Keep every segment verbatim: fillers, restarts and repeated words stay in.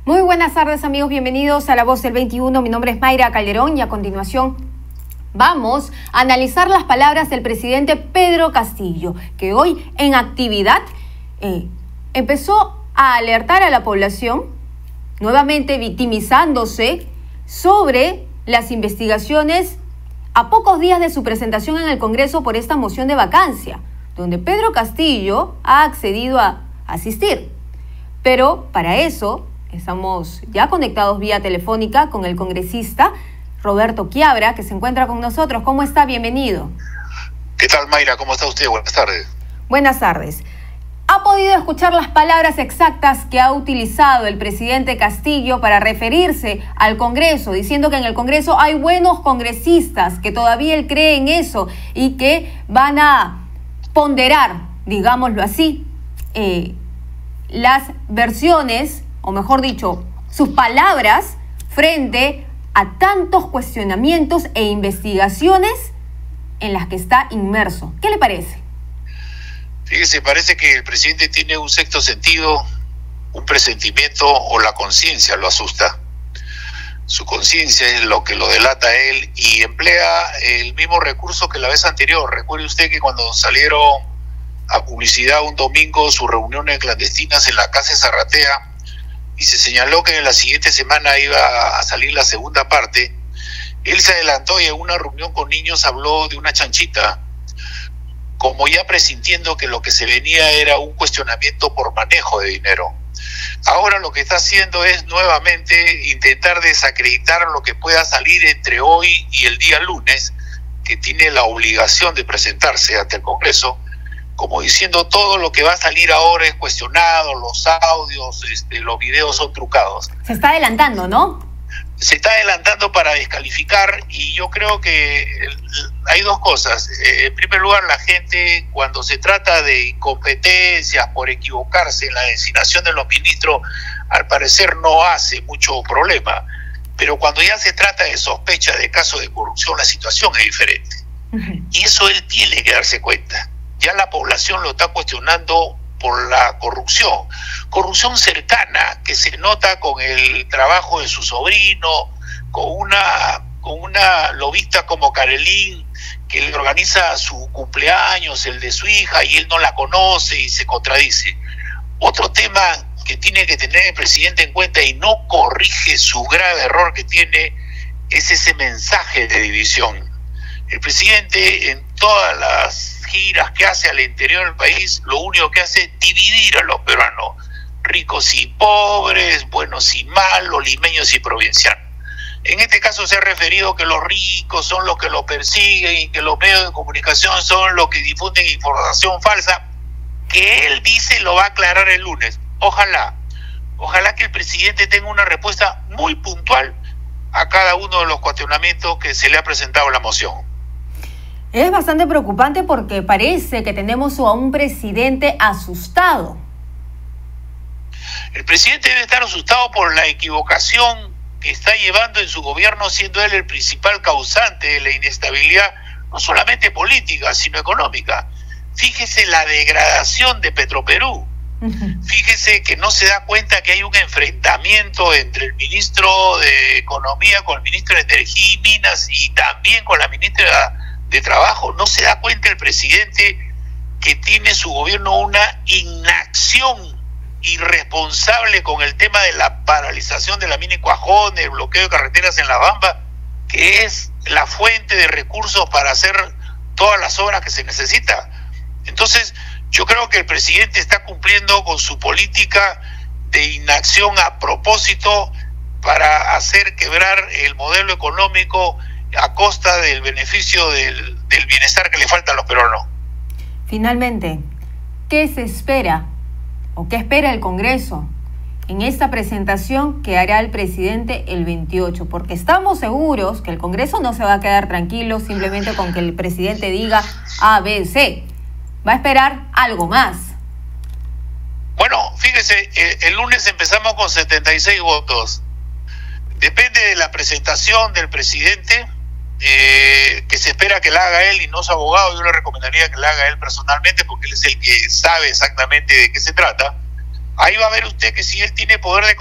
Muy buenas tardes, amigos, bienvenidos a La Voz del veintiuno. Mi nombre es Mayra Calderón y a continuación vamos a analizar las palabras del presidente Pedro Castillo, que hoy en actividad eh, empezó a alertar a la población, nuevamente victimizándose sobre las investigaciones a pocos días de su presentación en el Congreso por esta moción de vacancia, donde Pedro Castillo ha accedido a asistir. Pero para eso estamos ya conectados vía telefónica con el congresista Roberto Quiabra, que se encuentra con nosotros. ¿Cómo está? Bienvenido. ¿Qué tal, Mayra? ¿Cómo está usted? Buenas tardes. Buenas tardes. ¿Ha podido escuchar las palabras exactas que ha utilizado el presidente Castillo para referirse al Congreso, diciendo que en el Congreso hay buenos congresistas, que todavía él cree en eso y que van a ponderar, digámoslo así, eh, las versiones, o mejor dicho, sus palabras frente a tantos cuestionamientos e investigaciones en las que está inmerso? ¿Qué le parece? Fíjese, parece que el presidente tiene un sexto sentido, un presentimiento o la conciencia lo asusta. Su conciencia es lo que lo delata a él y emplea el mismo recurso que la vez anterior. Recuerde usted que cuando salieron a publicidad un domingo sus reuniones clandestinas en la casa de Zarratea y se señaló que en la siguiente semana iba a salir la segunda parte, él se adelantó y en una reunión con niños habló de una chanchita, como ya presintiendo que lo que se venía era un cuestionamiento por manejo de dinero. Ahora lo que está haciendo es nuevamente intentar desacreditar lo que pueda salir entre hoy y el día lunes, que tiene la obligación de presentarse ante el Congreso, como diciendo todo lo que va a salir ahora es cuestionado, los audios, este, los videos son trucados. Se está adelantando, ¿no? Se está adelantando para descalificar y yo creo que hay dos cosas. Eh, en primer lugar, la gente cuando se trata de incompetencias por equivocarse en la designación de los ministros, al parecer no hace mucho problema. Pero cuando ya se trata de sospecha de casos de corrupción, la situación es diferente. Uh-huh. Y eso él tiene que darse cuenta. Ya la población lo está cuestionando por la corrupción, corrupción cercana que se nota con el trabajo de su sobrino, con una con una lobista como Carelín, que le organiza su cumpleaños, el de su hija, y él no la conoce y se contradice. Otro tema que tiene que tener el presidente en cuenta y no corrige su grave error que tiene es ese mensaje de división. El presidente en todas las giras que hace al interior del país, lo único que hace es dividir a los peruanos, ricos y pobres, buenos y malos, limeños y provincianos. En este caso se ha referido que los ricos son los que lo persiguen y que los medios de comunicación son los que difunden información falsa, que él dice lo va a aclarar el lunes. Ojalá, ojalá que el presidente tenga una respuesta muy puntual a cada uno de los cuestionamientos que se le ha presentado en la moción. Es bastante preocupante porque parece que tenemos a un presidente asustado. El presidente debe estar asustado por la equivocación que está llevando en su gobierno, siendo él el principal causante de la inestabilidad, no solamente política, sino económica. Fíjese la degradación de Petroperú. Uh-huh. Fíjese que no se da cuenta que hay un enfrentamiento entre el ministro de Economía con el ministro de Energía y Minas y también con la ministra de Trabajo. No se da cuenta el presidente que tiene su gobierno una inacción irresponsable con el tema de la paralización de la mina en Cuajón, el bloqueo de carreteras en La Bamba, que es la fuente de recursos para hacer todas las obras que se necesita. Entonces, yo creo que el presidente está cumpliendo con su política de inacción a propósito para hacer quebrar el modelo económico a costa del beneficio del, del bienestar que le falta a los peruanos. Finalmente, ¿qué se espera o qué espera el Congreso en esta presentación que hará el presidente el veintiocho? Porque estamos seguros que el Congreso no se va a quedar tranquilo simplemente con que el presidente diga A, B, C. Va a esperar algo más. Bueno, fíjese, el, el lunes empezamos con setenta y seis votos. Depende de la presentación del presidente, eh, que se espera que la haga él y no su abogado. Yo le recomendaría que la haga él personalmente porque él es el que sabe exactamente de qué se trata. Ahí va a ver usted que si él tiene poder de,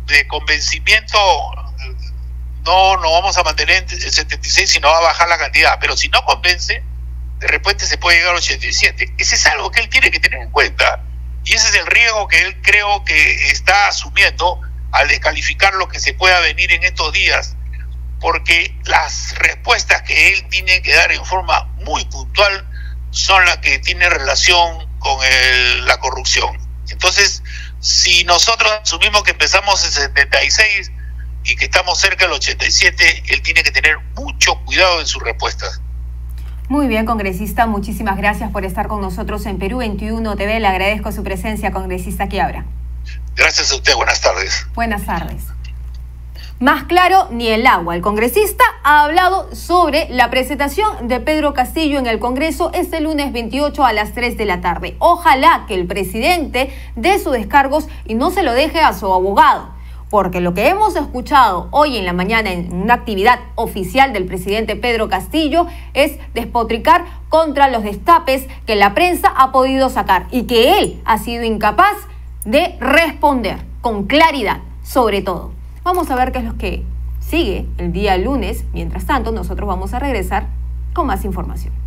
de convencimiento no nos vamos a mantener en el setenta y seis, sino va a bajar la cantidad. Pero si no convence, de repente se puede llegar al ochenta y siete. Ese es algo que él tiene que tener en cuenta. Y ese es el riesgo que él creo que está asumiendo al descalificar lo que se pueda venir en estos días. Porque las respuestas que él tiene que dar en forma muy puntual son las que tienen relación con el, la corrupción. Entonces, si nosotros asumimos que empezamos en setenta y seis y que estamos cerca del ochenta y siete, él tiene que tener mucho cuidado en sus respuestas. Muy bien, congresista, muchísimas gracias por estar con nosotros en Perú veintiuno T V. Le agradezco su presencia, congresista Quiabra. Gracias a usted, buenas tardes. Buenas tardes. Más claro ni el agua. El congresista ha hablado sobre la presentación de Pedro Castillo en el Congreso este lunes veintiocho a las tres de la tarde. Ojalá que el presidente dé sus descargos y no se lo deje a su abogado, porque lo que hemos escuchado hoy en la mañana en una actividad oficial del presidente Pedro Castillo es despotricar contra los destapes que la prensa ha podido sacar y que él ha sido incapaz de responder con claridad sobre todo. Vamos a ver qué es lo que sigue el día lunes. Mientras tanto, nosotros vamos a regresar con más información.